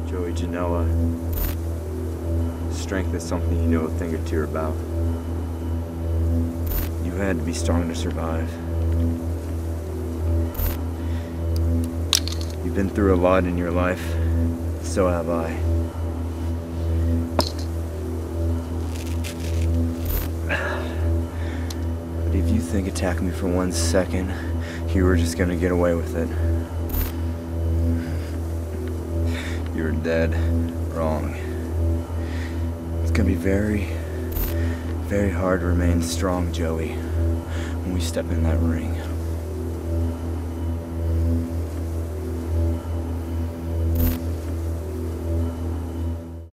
Joey Janela. Strength is something you know a thing or two about. You had to be strong to survive. You've been through a lot in your life. So have I. But if you think attacking me for 1 second, you were just gonna get away with it, you're dead wrong. It's gonna be very, very hard to remain strong, Joey, when we step in that ring.